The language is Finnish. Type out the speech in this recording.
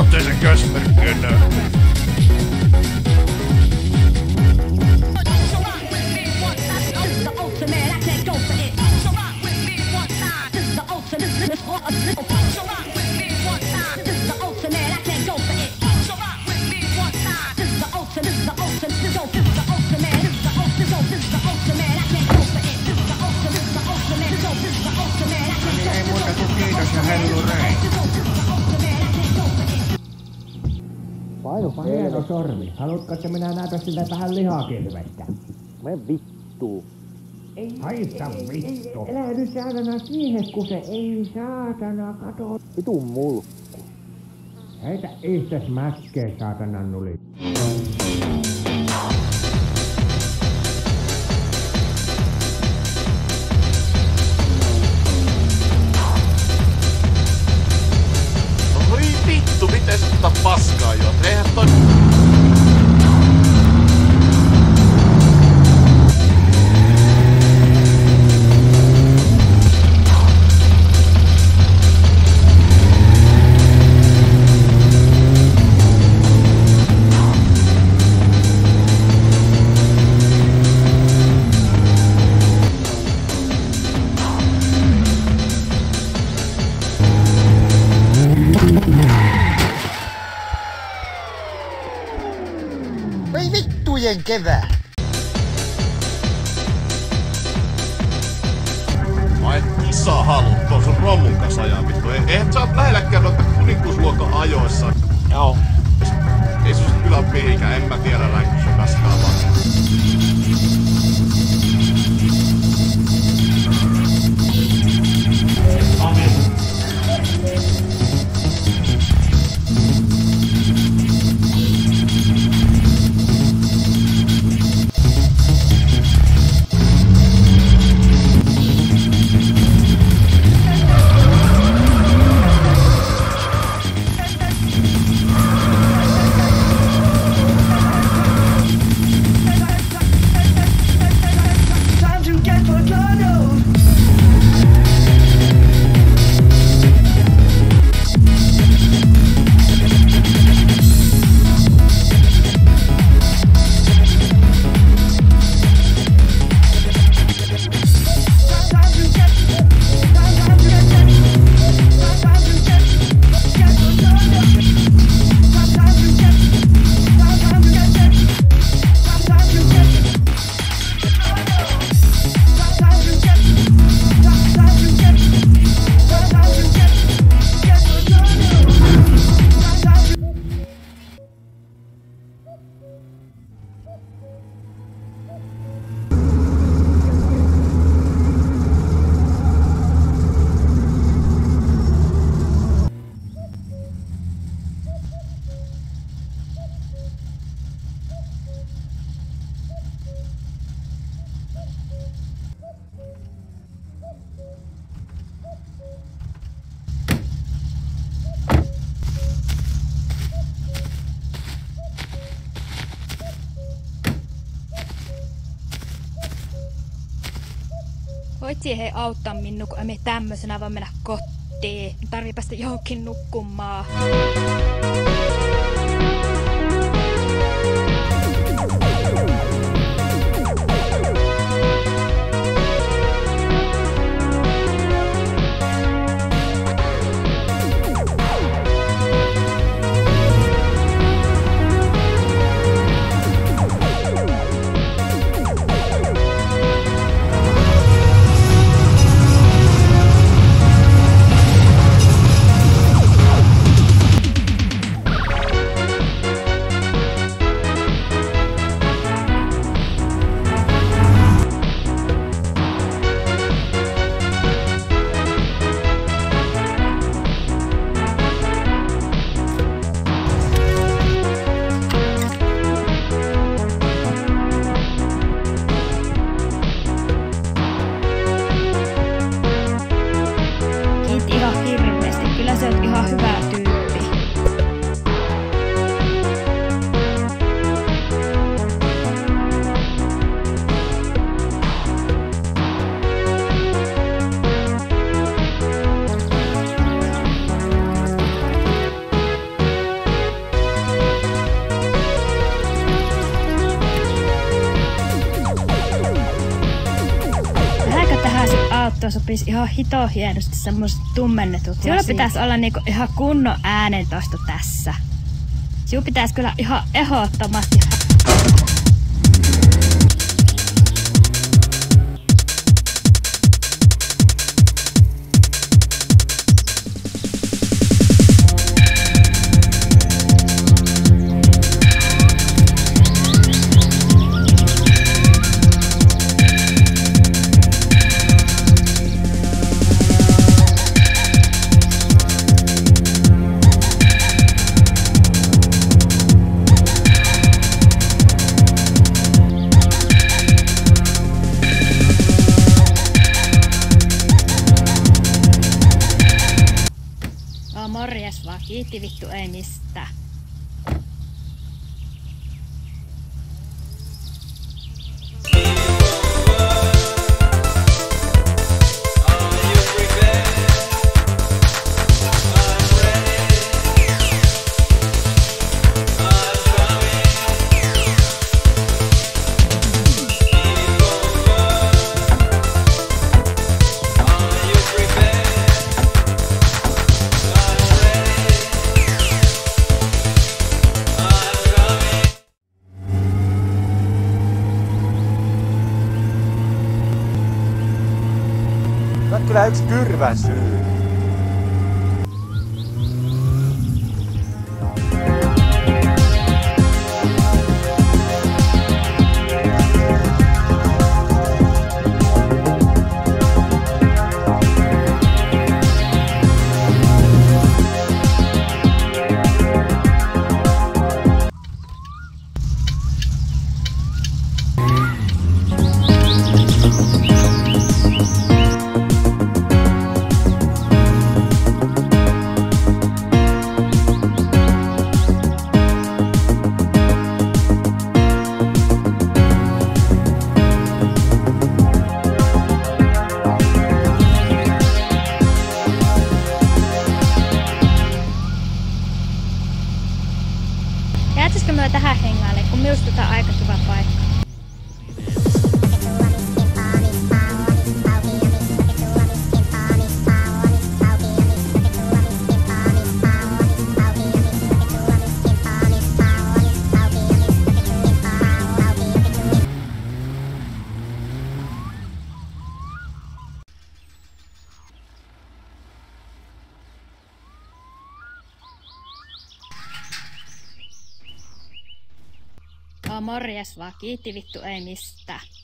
Saateisen kösperkönö. Ei muuta kuin kiitos ja hellurei. Painupa hieno sormi. Haluatko, että minä näytän sitä tähän lihakilvestä? Me vittuu. Haista vittu. Elä nyt saatana siihen, kun se ei saatana kato. Vitun mulkku. Heitä itses mäskeen saatana nuli. Voi vittu, miten se ottaa paskaa jo? Eihän toi... Voi vittujen kevää! Mä en isaa halua tuon sun romun kanssa ajaa vittu. Eihän sä oot lähelläkään noita kuninkuusluokan ajoissa. Joo. Ei susta kyllä mihinkään, en mä tiedä lähdekö sun kaskaa vaan. Voit siihen auttaa minua, kun emme tämmöisenä voi mennä kotiin. Tarvii päästä johonkin nukkumaan. tuo sopisi ihan hito hienosti semmoset tummennetut. Sulla pitäisi olla niinku ihan kunnon äänentoisto tässä. Sinun pitäisi kyllä ihan ehdottomasti. Morjes vaan, kiitti vittu ei mistä. Tää on kyllä yksi kyrvän syy. Jäätäisikö me tähän hengaille, kun minusta tää on aika kiva paikka. Morjes vaan, kiitti vittu ei mistä.